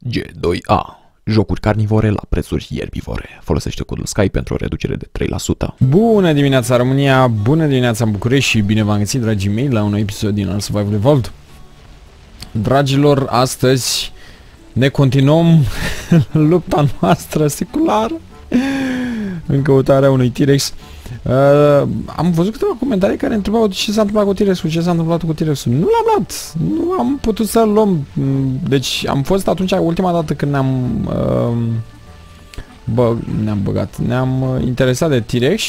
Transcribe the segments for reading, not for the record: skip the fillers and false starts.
G2A. Jocuri carnivore la prețuri ierbivore. Folosește codul SKY pentru o reducere de 3%. Bună dimineața România, bună dimineața în București și bine v-am găsit, dragii mei, la un episod din Ark Survival Evolved. Dragilor, astăzi ne continuăm lupta noastră seculară în căutarea unui T-Rex. Am văzut câteva comentarii care întrebau ce s-a întâmplat cu T-Rex-ul, ce s-a întâmplat cu T-Rex-ul. Nu l-am luat, nu am putut să-l luăm. Deci am fost atunci, ultima dată când ne-am interesat de T-Rex.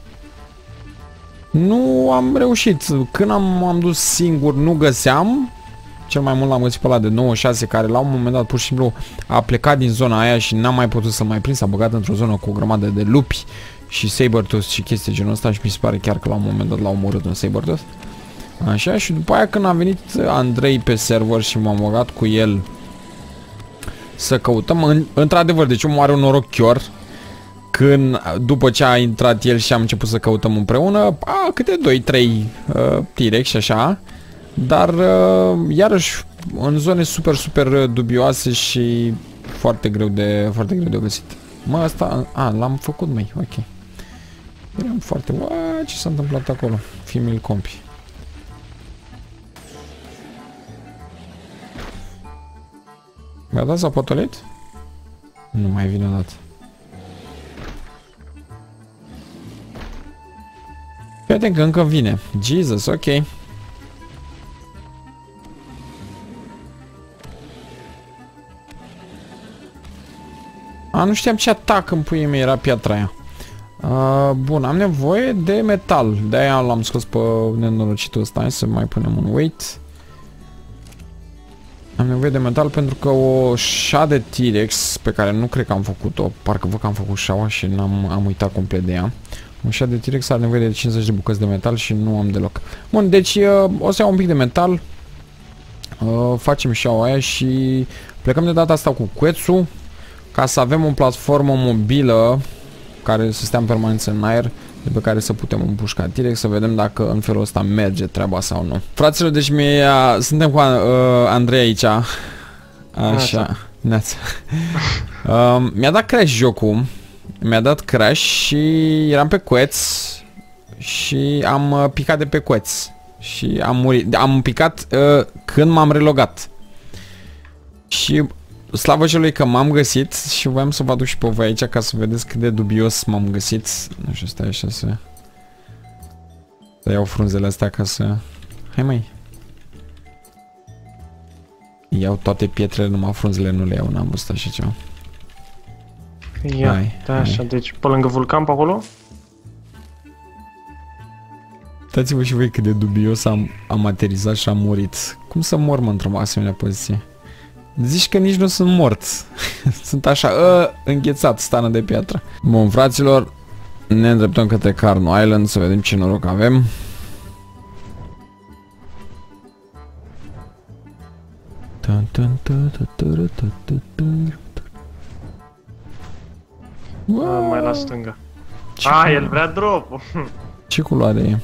Nu am reușit. Când am dus singur, nu găseam. Cel mai mult l-am găsit pe ăla de 96, care la un moment dat pur și simplu a plecat din zona aia și n-am mai putut să-l mai prind. S-a băgat într-o zonă cu o grămadă de lupi și sabertooth și chestii genul ăsta și mi se pare chiar că la un moment dat l-a omorât un sabertooth. Așa, și după aia când a venit Andrei pe server și m-am băgat cu el să căutăm, într-adevăr, deci omul are un noroc chior. Când, după ce a intrat el și am început să căutăm împreună, câte 2-3 T-Rex și așa. Dar, iarăși, în zone super dubioase și foarte greu de găsit. Mă, asta, l-am făcut, măi, ok. Eram foarte, ce s-a întâmplat acolo? Female compi. Mi-a dat s-a potolit? Nu mai vine odată. Fii că încă vine. Jesus, ok. Nu știam ce atac în puii mei era piatra aia. Bun, am nevoie de metal. De-aia l-am scos pe nenorocitul ăsta. Hai să mai punem un weight. Am nevoie de metal pentru că o șa de T-Rex, pe care nu cred că am făcut-o, parcă văd că am făcut șaua și am uitat complet de ea. O șa de T-Rex are nevoie de 50 de bucăți de metal și nu am deloc. Bun, deci o să iau un pic de metal. Facem șaua aia și plecăm de data asta cu cuețul, ca să avem o platformă mobilă care să stea în permanență în aer, de pe care să putem împușca T-Rex, să vedem dacă în felul ăsta merge treaba sau nu. Fraților, deci suntem cu Andrei aici. Așa. Neața. Mi-a dat crash jocul. Mi-a dat crash și eram pe cueț și am picat de pe cueț. Și am murit. Am picat când m-am relogat. Și slavă celui că m-am găsit și voiam să vă aduc și pe voi aici ca să vedeți cât de dubios m-am găsit. Nu știu, stai așa să iau frunzele astea ca să... Hai măi. Iau toate pietrele, numai frunzele nu le iau, n-am văzut așa ceva. Ia, da, așa, deci pe lângă vulcan pe acolo? Uitați-vă și voi cât de dubios am aterizat și am murit. Cum să mor, mă, într-o asemenea poziție? Zici că nici nu sunt mort. Sunt așa, înghețat, stană de piatră. Bun, fraților, ne îndreptăm către Carno Island să vedem ce noroc avem. Mai la stânga. El vrea drop-ul. Ce culoare e?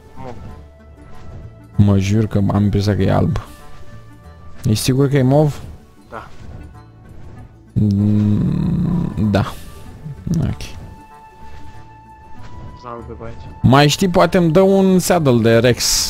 Mă jur că am impresia că e alb. Ești sigur că e mov? Da. Da. Ok. Albe pe aici. Mai știi, poate îmi dă un saddle de Rex.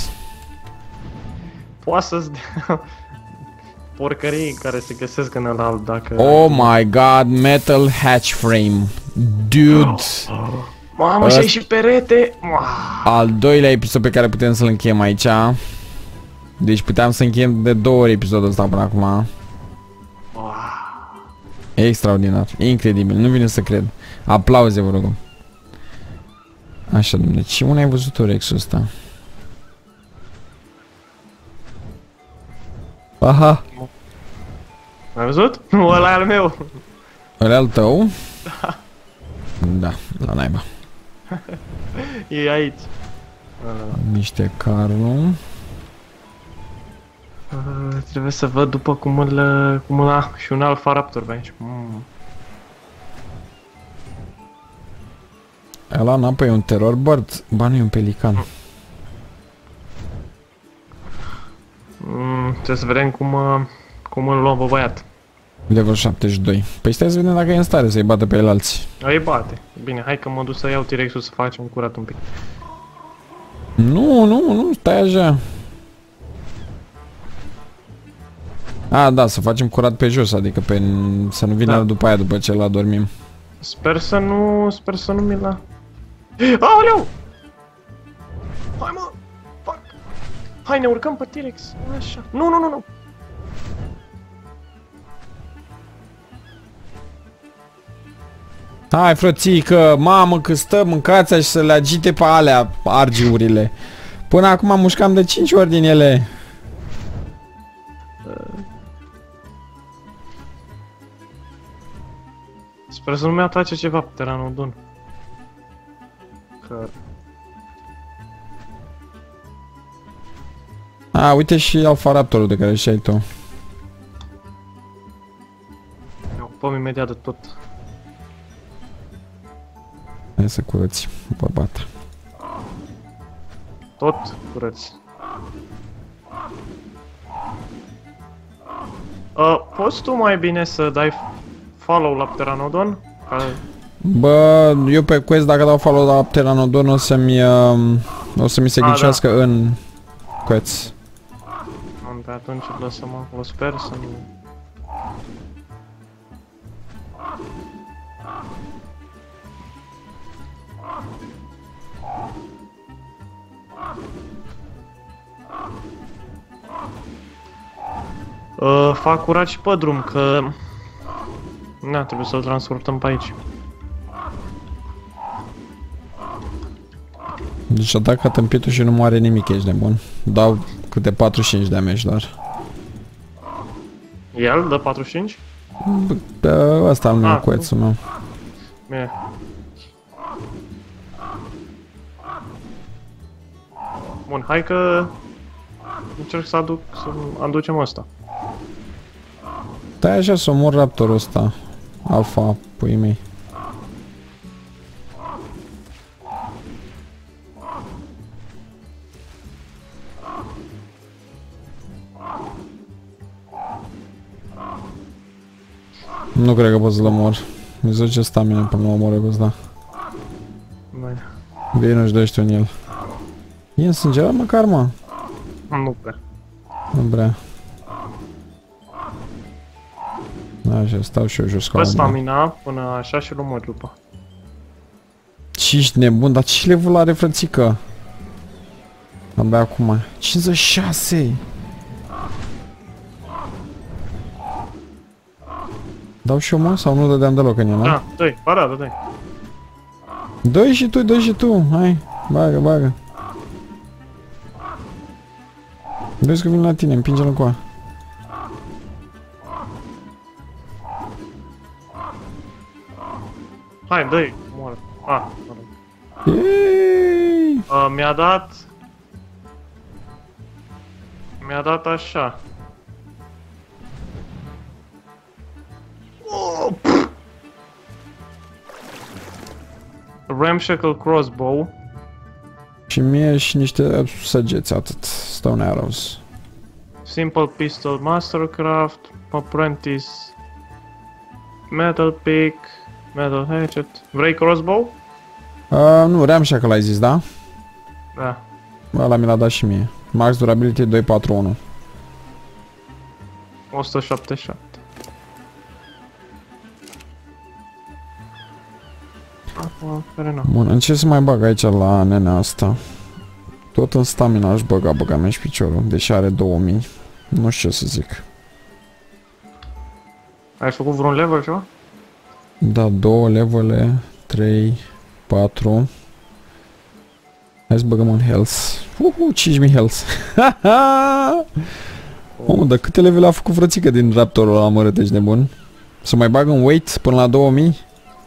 Poate să-ți dea porcării care se găsesc în ăla alb, dacă... Oh my god, metal hatch frame. Dude. Mamă, și ai și perete. Al doilea episod pe care putem să-l încheiem aici. Deci puteam să încheiem de 2 ori episodul ăsta până acum. Extraordinar, incredibil, nu vine să cred. Aplauze, vă rog. Așa, domnule, ce unde ai văzut Rex-ul ăsta? Aha. Ai văzut? Ăla e al meu. Ăla e al tău? Da, la naiba. E aici. Niște carul. Trebuie să văd după cum îl și un Alpha Raptor pe aici. Ăla în apă e un terror bird? Ba, nu e un pelican. Trebuie să vedem cum îl luăm pe băiat. Level 72. Păi stai să vedem dacă e în stare să-i bată pe el alții. Îi bate. Bine, hai că mă duc să iau T-Rex-ul să facem curat un pic. Nu, stai așa. A, da, să facem curat pe jos, adică pe, să nu vină după aia, după ce l adormim. Sper să nu mi la... Aoleu! Hai mă! Fuck! Hai, ne urcăm pe T-Rex. Așa. Nu! Hai, frățică, mamă, că stă, mâncați și să le agite pe alea, argiurile. Până acum mușcam de 5 ori din ele. Sper să nu mi-atace ceva pe Pteranodon. Că... A, uite și Alpha Raptorul de care știai tu. Ne ocupăm imediat de tot. Hai să curăți, bărbata. Tot curăți. Poți tu mai bine să dai follow la Pteranodon? Bă, eu pe quest dacă dau follow la Pteranodon o să-mi se ghicească în quest. Pe atunci lăsăm acolo, sper să nu... Fac curat și pe drum, că... Na, trebuie să-l transportăm pe aici. Deci atacă tâmpitul și nu moare nimic, ești nebun. Dau câte 45 de damage doar. El dă 45? Ăsta al meu, cuețul meu. Bine. Bun, hai că... încerc să aducem ăsta. Stai așa să omor raptorul ăsta. Alpha, puii mei. Nu cred că pot să-l omor. Mi zice stamina până mă omoră cu ăsta. Bine, își dăște în el. E însângerat măcar, mă? Nu prea. Nu prea. Așa, stau și eu jos ca omor. Stamina până așa și-l omor după. Ce ești nebun? Dar ce level are, frățică? Abia acum. 56! Dau și eu, mă? Sau nu dădeam deloc în el, da? Dă-i, ba da, dă-i. Dă-i și tu, hai, bagă. Vezi că vin la tine, împinge-l încoa. Hai, dă-i, moară. Mi-a dat așa. Ramshackle crossbow. Și mie și niște săgeți, atât. Stone arrows. Simple pistol mastercraft. Apprentice. Metal pick. Metal hatchet. Vrei crossbow? Nu, Ramshackle ai zis, da? Da. Ăla mi l-a dat și mie. Max durability 241. 177. Bun, încerc să mai bag aici la nenea asta. Tot în stamina aș băga mea și piciorul, deși are 2000. Nu știu ce să zic. Ai făcut vreun level ceva? Da, 2 levele, 3, 4. Hai să băgăm în health. 5000 health. Omul, dar câte level a făcut frățică din raptorul ăla, mă, ești nebun? Să mai bag în weight până la 2000?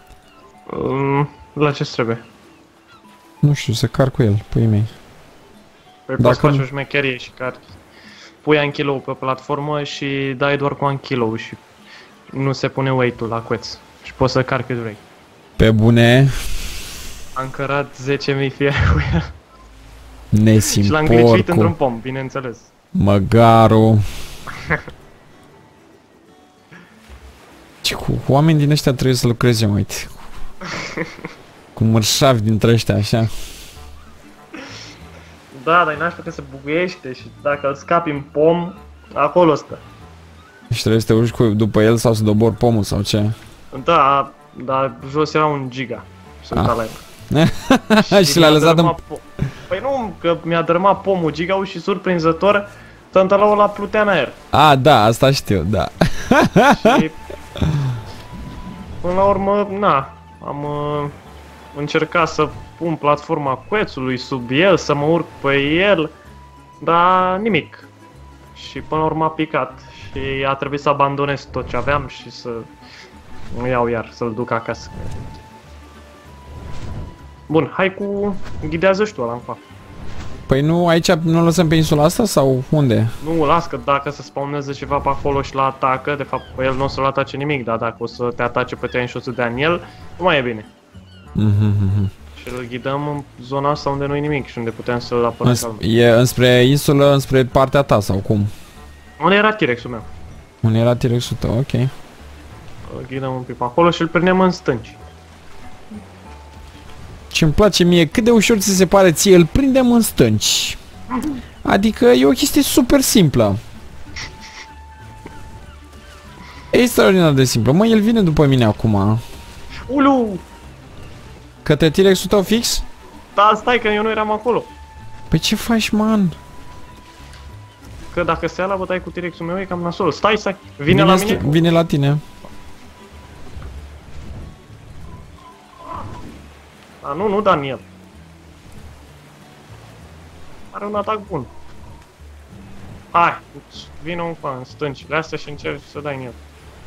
La ce trebuie? Nu știu, să car cu el, puii mei. Păi poți face o șmecherie și car. Pui Ankylo pe platformă și dai doar cu Ankylo și nu se pune weight-ul la queț. Și poți să car cât vrei. Pe bune. Am cărat 10.000 fier cu el. Nesim, și l-am glitchuit într-un pom, bineînțeles. Măgaru. Ce cu oameni din ăștia trebuie să lucreze, uite. Cu mărșavi dintre ăștia, așa. Da, dar n-aș putea să buguiește și dacă îl scapi în pom, acolo stă. Și trebuie să te urci după el sau să dobori pomul sau ce? Da, dar jos era un giga. Sunt la el. Și l-a lăsat în... Păi nu, că mi-a dărâmat pomul giga și surprinzător tântălăul la plutea în aer. A, da, asta știu, da. Și până la urmă, na, am încercat să pun platforma cuețului sub el, să mă urc pe el, dar nimic. Și până la urmă a picat și a trebuit să abandonez tot ce aveam și să mă iau iar, să-l duc acasă. Bun, hai cu ghidează și tu ăla încoa. Păi nu, aici nu lăsăm pe insula asta sau unde? Nu, las că dacă se spawneze ceva pe acolo și la atacă, de fapt pe el nu o să-l atace nimic, dar dacă o să te atace pe tine și o să dea în el, nu mai e bine. Și îl ghidăm în zona asta unde nu e nimic și unde putem să-l apărăm calm. E înspre insulă, înspre partea ta sau cum? Unde era T-Rex-ul meu? Unde era T-Rex-ul tău, ok. Îl ghidăm un pic pe acolo și îl prindem în stânci. Ce-mi place mie, cât de ușor ți se pare ție, îl prindem în stânci. Adică e o chestie super simplă. Extraordinar de simplă. Mă, el vine după mine acum. Ulu! Către T-Rex-ul tău fix? Da, stai că eu nu eram acolo. Păi ce faci, man? Că dacă se ia la bătaie cu T-Rex-ul meu e cam nasol. Stai, vine la mine? Vine la tine. A, nu Daniel. Are un atac bun. Hai, vină în stâncile astea și încerci să dai în el.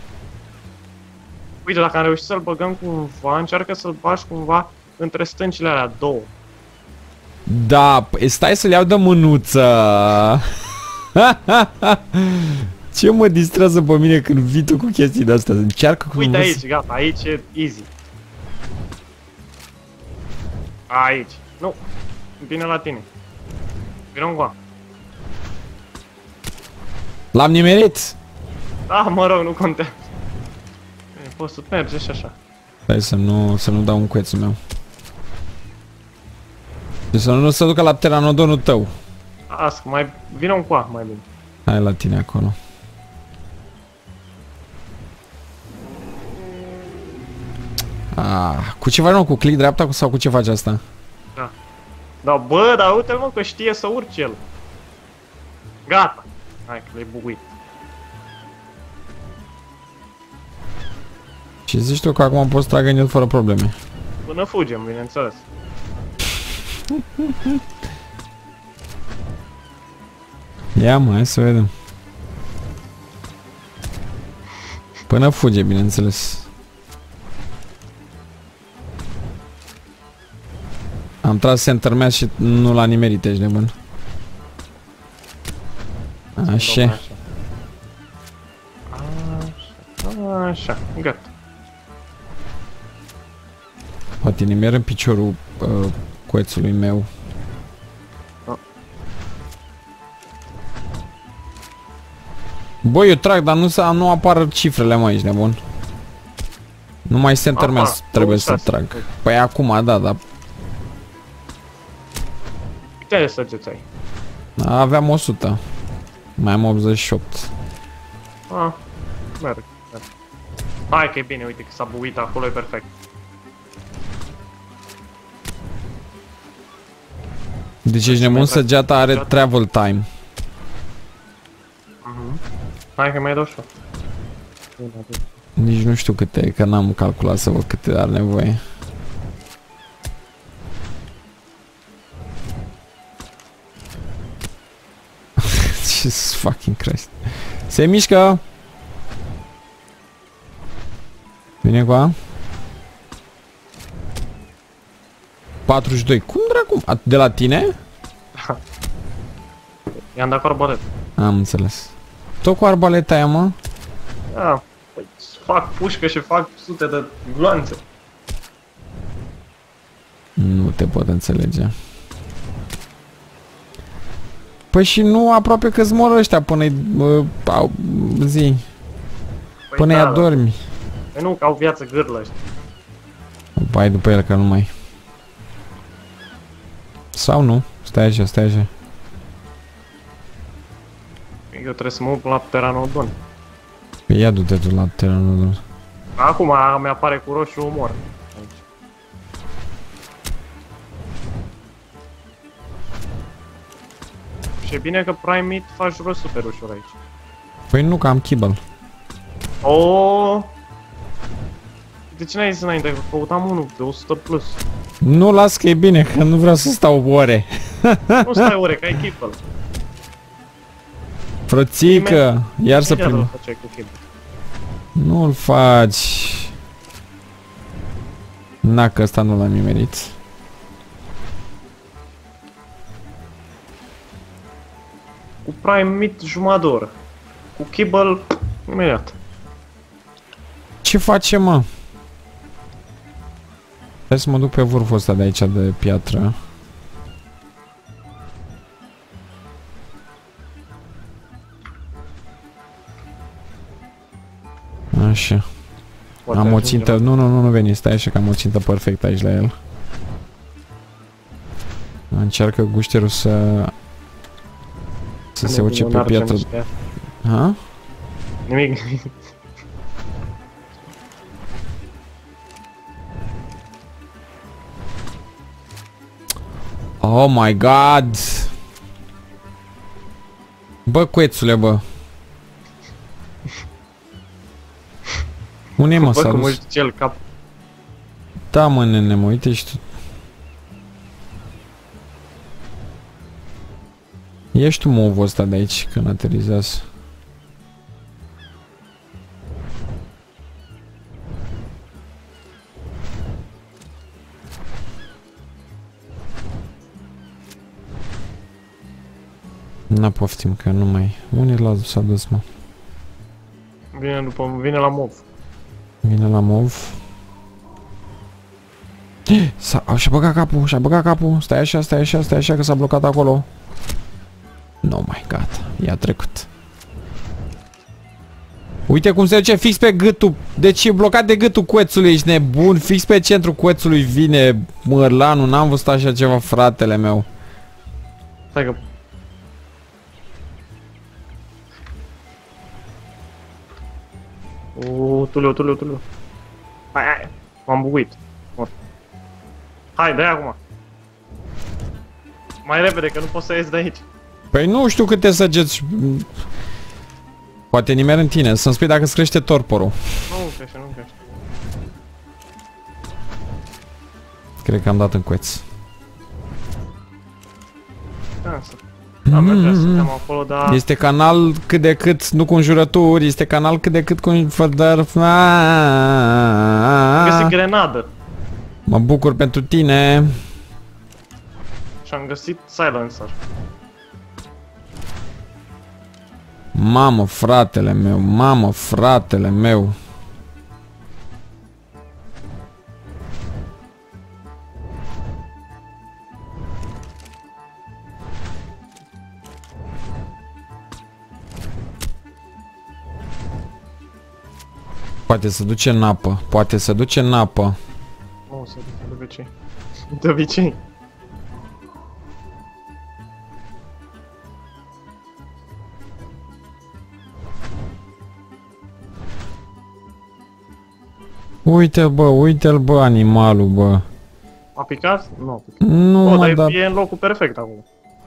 Uite, dacă am reușit să-l băgăm cumva, încearcă să-l bagi cumva între stâncile alea două. Da, stai să-l iau de mânuță. Ce mă distrează pe mine când vii tu cu chestii de-astea? Încearcă cumva. Uite aici, gata, aici e easy. Aici. Nu. Vine la tine. Vino încoa. L-am nimerit. Da, mă rog, nu contează. Poți să mergi și așa. Stai să nu dau un cuețul meu. Deci să nu se ducă la pteranodonul tău. Asc, mai vino încoa, mai bine. Hai la tine acolo. Cu ce faci, mă? Cu click dreapta sau cu ce faci asta? Da. Da, bă, dar uite-l, mă, că știe să urce el. Gata. Hai că l-ai buguit. Și zici tu că acum poți trage în el fără probleme. Până fugem, bineînțeles. Ia mă, hai să vedem. Până fuge, bineînțeles. Am tras center mass și nu l-a nimerit, ești nebun. Așa. Așa, gata. Poate nimer în piciorul coețului meu. Băi, eu trag, dar nu apar cifrele, mă, ești nebun. Numai center mass trebuie să trag. Păi acum, da, da. Câte săgeți ai? Aveam 100. Mai am 88. Merg. Hai că e bine, uite că s-a buguit acolo, e perfect. Deci ești nebun, săgeata are travel time. Hai că mai dau și eu. Nici nu știu câte, că n-am calculat să văd câte are nevoie. Jesus fucking Christ. Se mișcă! Vine cu a? 42. Cum dracu? De la tine? Da. I-am dat cu arbalet. Am înțeles. Tot cu arbaleta aia, mă? Da. Păi fac pușcă și fac sute de gloanțe. Nu te pot înțelege. Păi și nu aproape că-ți mor ăștia până-i zi. Păi Până-i da, adormi. Păi nu, că au viață gârlă ăștia. Bai după el că nu mai... Sau nu? Stai așa, stai așa. Eu trebuie să mă uit la Pteranodon. Păi ia du-te tu la Pteranodon. Acum mi-apare cu roșu umor. Aici. Și e bine că Prime Meat faci rost super ușor aici. Păi nu, că am kibble. Oh! De ce n-ai zis înainte? Că căutam unul de 100 plus. Nu, las că e bine, că nu vreau să stau ore. Nu stai ore, că ai kibble. Frățică, iar să Imediat prind. îl făceai cu kibble. Nu-l faci. Na, că ăsta nu l-am nimerit. Cu Prime Meat jumătate de oră. Cu kibble, imediat. Ce facem, mă? Hai să mă duc pe vârful ăsta de aici de piatră. Așa. Poate Am o ajungem. țintă... Nu veni, stai așa că am o țintă perfectă aici la el. Încearcă gușterul să se urce pe piatră. Ha? Nimic. Oh my god! Bă, cuețule, bă. Unde mă, Bă, cum s-a își duce el cap. Da, mă, nene, mă, uite și tu. Ești tu movul ăsta de aici când aterizează. N-a poftim că nu mai... Unde s-a dus, mă? Vine la mov. Vine la mov. Și-a băgat capul, și-a băgat capul. Stai așa, stai așa, stai așa că s-a blocat acolo. No, my god, i-a trecut. Uite cum se duce fix pe gâtul. Deci e blocat de gâtul cuețului, ești nebun. Fix pe centrul cuețului vine mărlanul. N-am văzut așa ceva, fratele meu. Stai că... Tuleu. Hai. M-am buguit. Mor. Hai, dai acum. Mai repede, că nu pot să ies de aici. Păi nu știu câte săgeți. Poate nimer în tine, să-mi spui dacă îți crește torporul. Nu crește. Cred că am dat în cueț. Da, mergea, suntem acolo, dar... Este canal cât de cât, nu cu înjurături, este canal cât de cât cu fădăr. Am găsit grenadă. Mă bucur pentru tine. Și am găsit silencer. Mamă, fratele meu. Poate se duce în apă, Nu, se duce de obicei. De obicei. Uite-l bă, animalul, bă. A picat? Nu a picat. Nu, mă, Dar dar... e în locul perfect acum.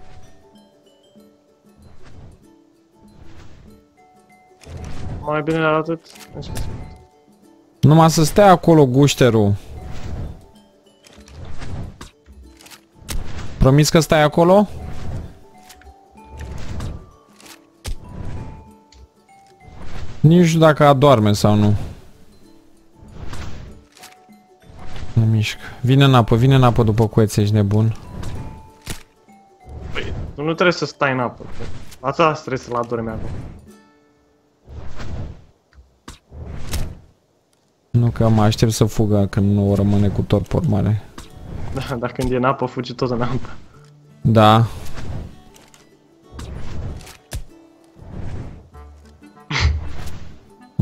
Mai bine de atât. Numai să stea acolo gușterul. Promis că stai acolo? Nici nu știu dacă adorme sau nu. Nu mișcă. Vine în apă după cuețe, ești nebun. Păi, tu nu trebuie să stai în apă. Asta trebuie să-l adormi acum. Nu că mă aștept să fugă când nu o rămâne cu torpor mare. Da, dar când e în apă, fugi tot în apă. Da.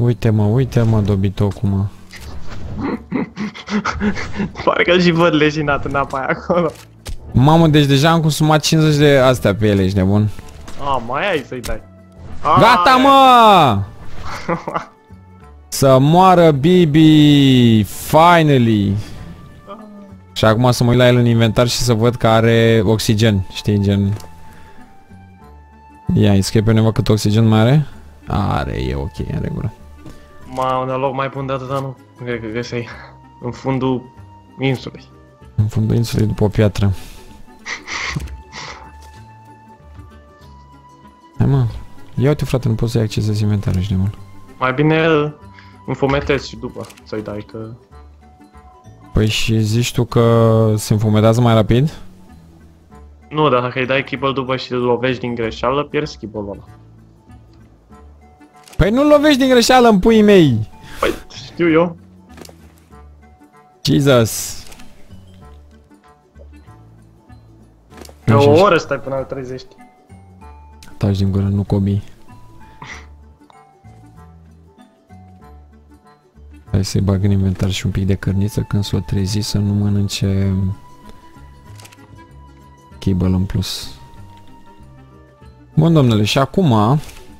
Uite mă, dobitocul, mă. Parcă și văd leșinat în apa aia acolo. Mamă, deci deja am consumat 50 de astea pe ele, ești nebun. Mai ai să-i dai. Gata, mă! Să moară Bibi! Finally! Și acum să mă uit la el în inventar și să văd că are oxigen, știi, gen... Ia, îi scrie pe undeva cât oxigen mai are? Are, e ok, în regulă. Un loc mai bun de atâta nu cred că găseai. În fundul insulei. În fundul insulei după o piatră. Hai mă, ia uite frate, nu poți să-i accesezi inventarul, ești nebun. Mai bine înfometezi și după să-i dai că... Păi și zici tu că se înfometează mai rapid? Nu, dar dacă îi dai kibble după și îl lovești din greșeală, pierzi kibble-ul ăla. Păi nu-l lovești din greșeală în puii mei! Păi, știu eu. Jesus! Că o oră stai până îl trezești. Taci din gură, nu cobii. Hai să-i bag în inventar și un pic de cărniță când s-o trezi să nu mănânce kibble în plus. Bun, domnule, și acum...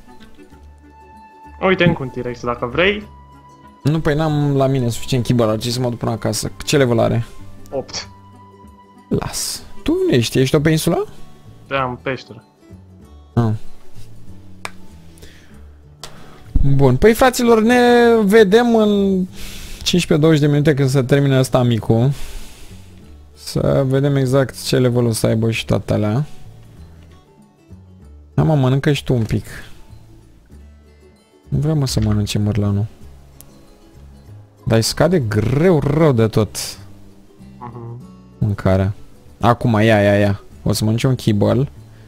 Uite încă un T-Rex dacă vrei. Nu, păi n-am la mine suficient kibble, ar să mă duc până acasă. Ce level are? 8. Las. Tu nu ești? Ești pe insula? Da, în peșteră. Ah. Bun, păi fraților, ne vedem în 15-20 de minute când se termine asta amicul. Să vedem exact ce level o să aibă și toate alea. Da, mă, mănâncă și tu un pic. Nu vreau, mă, să mănânce mărlanul. Dar îi scade greu, rău de tot mâncarea. Acum, ia. O să mănânce un kibble.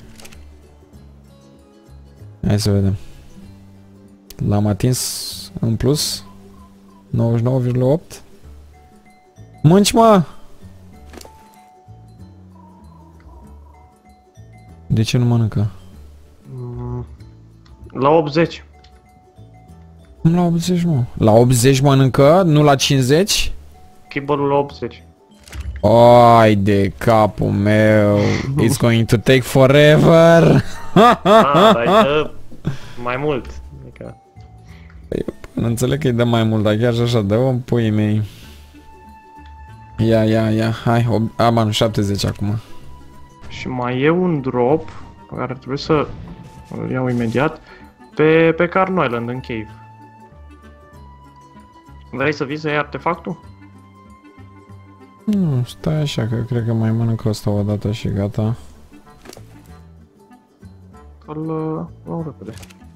Hai să vedem. L-am atins în plus. 99,8. Mânci, mă! De ce nu mănâncă? La 80. Cum la 80, mă? La 80 mănâncă? Nu la 50? Kibble-ul la 80. Ai de capul meu. It's going to take forever. Dar mai mult. Adică... Nu înțeleg că îi dă mai mult, dar chiar și așa, dă-o în puii mei. Ia. Hai, am 70 acum. Și mai e un drop pe care trebuie să îl iau imediat pe Carn Island în cave. Vrei să vii să iei artefactul? Nu, stai așa, că cred că mai mănânc asta o dată și gata. Îl luau repede.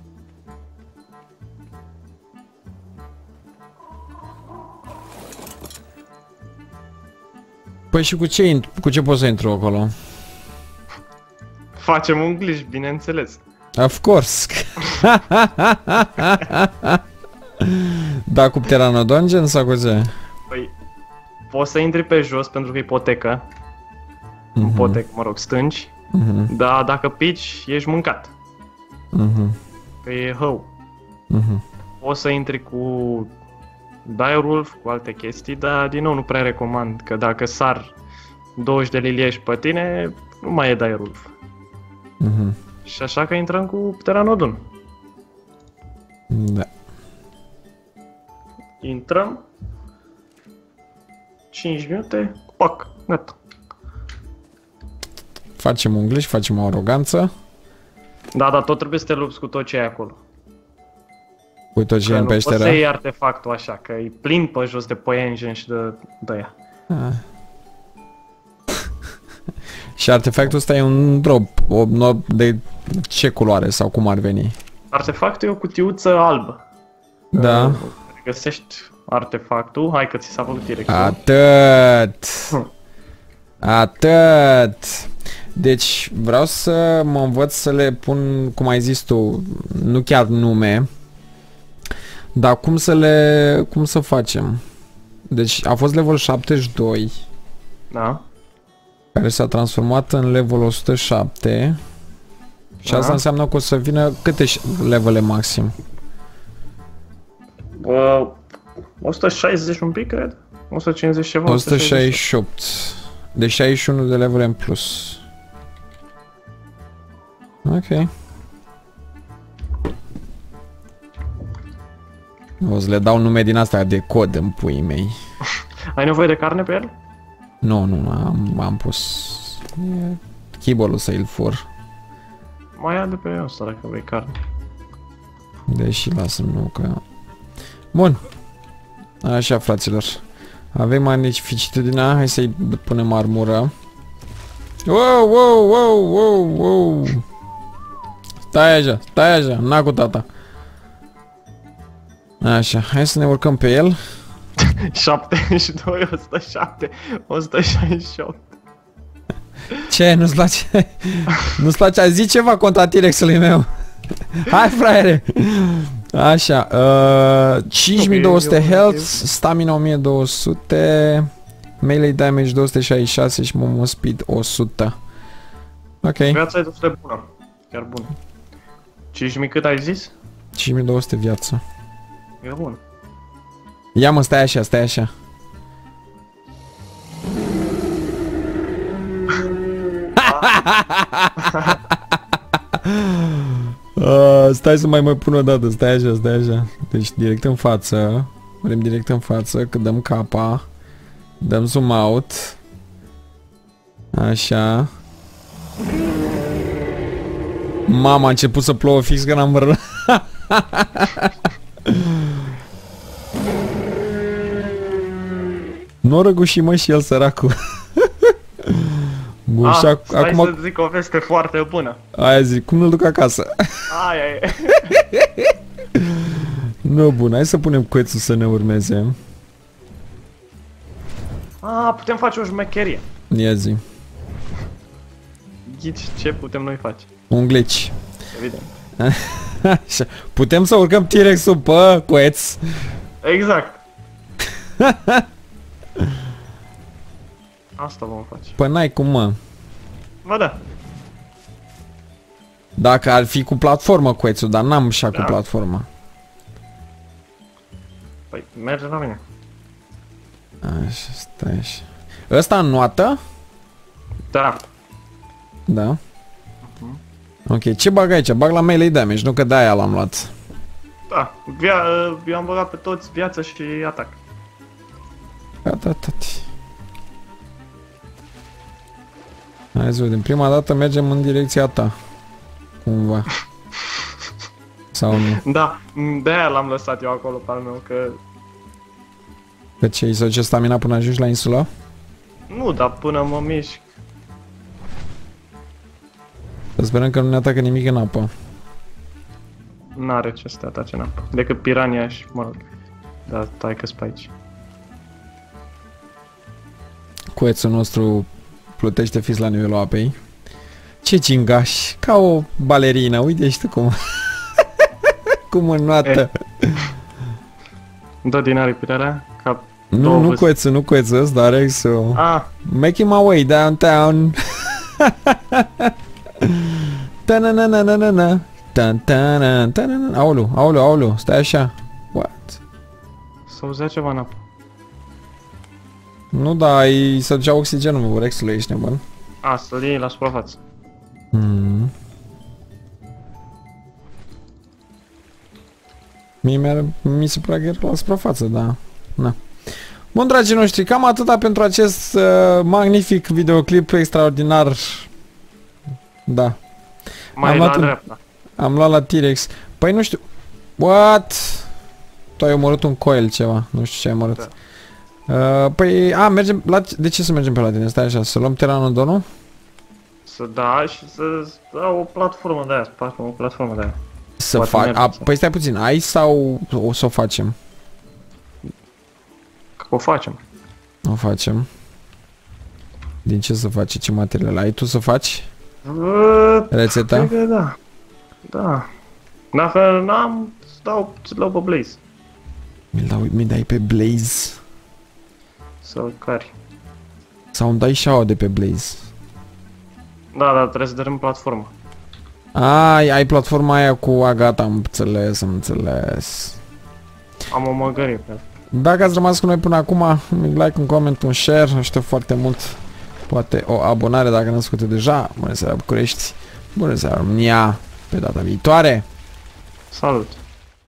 Păi și cu ce pot să intru acolo? Facem un glitch, bineînțeles. Of course. Da, cu Pteranodon sau cu ce? Păi, poți să intri pe jos pentru că e ipotecă. Ipotecă, mă rog, stânci. Dar dacă pici, ești mâncat. Că e hău. Poți să intri cu Direwolf, cu alte chestii, dar din nou nu prea recomand, că dacă sar 20 de lilieși pe tine, nu mai e Direwolf. Și așa că intrăm cu Pteranodon. Da. Intrăm. 5 minute, pac, gata. Facem un glitch, facem o aroganță. Da, dar tot trebuie să te lupți cu tot ce e acolo. Cu tot ce e în peșteră. Nu poți să iei artefactul așa, că e plin pe jos de păienjen și de ea. Și artefactul ăsta e un drop, de ce culoare sau cum ar veni? Artefactul e o cutiuță albă. Da. Găsești artefactul, hai că ți s-a făcut direct. Atât. Deci vreau să mă învăț să le pun, cum ai zis tu, nu chiar nume, dar cum să facem? Deci a fost level 72. Da. Care s-a transformat în level 107. Și asta înseamnă că o să vină câte levele maxim? 160 un pic, cred? 150 ceva, 168. De 61 de level în plus. Ok. O să le dau nume din astea de cod în puii mei. Ai nevoie de carne pe el? Nu, am pus chibolul să-l fur. Mai ia de pe ăsta dacă vrei carne. Deși lasă-mi nu că... Bun. Așa, fraților. Avem magnificitudinea. Hai să-i punem armură. Wow. Stai așa, n-a cu tata. Așa, hai să ne urcăm pe el. 72, 107, 168. Ce? Nu-ți place? Nu-ți place? Zi ceva contra T-Rex-ului meu. Hai, fraiere. Așa, 5200 health, stamina 1200, melee damage 266 și movement speed 100. Ok. Viața e destul de bună. Chiar bună. 5000 cât ai zis? 5200 viață. E bun. Ia mă, stai așa. Stai să mai pun o dată, stai așa. Deci direct în față. Vrem direct în față, că dăm capa. Dăm zoom out. Așa. Mama, a început să plouă fix că n-am vrut. Nu răguși mă și el, săracul. Bun, și acum... să zic o veste foarte bună. Aia zic, cum nu-l duc acasă? Aia e. Nu, bun, hai să punem coețul să ne urmeze. Putem face o șmecherie. Ia zi. Ghici ce putem noi face? Un glitch. Evident. Așa. Putem să urcăm T-Rex-ul pe coeț. Exact. Asta vom face. Păi n-ai cum, mă. Ba da. Dacă ar fi cu platformă coețul, dar n-am așa cu platformă. Păi merge la mine. Așa, stai așa. Ăsta înoată? Da. Da. Ok, ce bag aici? Bag la melee damage, nu că de-aia l-am luat. Da, eu am băgat pe toți viață și atac. Gata, tati. Hai să vedem, prima dată mergem în direcția ta. Cumva. Sau nu? Da, de-aia l-am lăsat eu acolo pe al meu, că... Că ce, să ce stamina până ajungi la insula? Nu, dar până mă mișc. Să sperăm că nu ne atacă nimic în apă. N-are ce să te atace în apă. Decât pirania și, mă rog. Da, stai că-s pe aici. Coețul nostru plutește fix la nivelul apei. Ce cingaș, ca o balerină, uite și tu cum... cum înnoată. Dă din aripilarea, ca... Nu coețul, nu coețul ăsta, dar Rexul. Making my way downtown. Ta-na-na-na-na-na. Ta-na-na-na-na-na. Aoleu, stai așa. What? S-auzea ceva în apă. Nu, da, să ducea oxigenul, Rexului, ești nebun. Să-l iei la suprafață. Mi se pare că era la suprafață, da. Na. Bun, dragii noștri, cam atâta pentru acest magnific videoclip extraordinar. Da. Mai la dreapta. Am luat la T-Rex. Păi nu știu. What? Tu ai omorât un coil ceva. Nu știu ce ai omorât. Da. Păi, mergem la... De ce să mergem pe la tine? Stai așa, să luăm Pteranodonul? Să da și să dau o platformă de aia, să facem o platformă de aia. Să fac... Păi stai puțin, ai sau o să o facem? O facem. O facem. Din ce să faci? Ce material ai? Tu să faci? Rețeta? Cred că da. Da. Dacă n-am, îți dau pe Blaze. Mi dai pe Blaze? Sau cari. Sau îmi dai shower de pe Blaze? Da, dar trebuie să dărâm platformă. Ai platforma aia cu gata, am înțeles. Am o măgărie pe el. Dacă ați rămas cu noi până acum, un like, un coment, un share, aștept foarte mult. Poate o abonare dacă n-ați făcut deja. Bună seara București, bună seara România, pe data viitoare. Salut!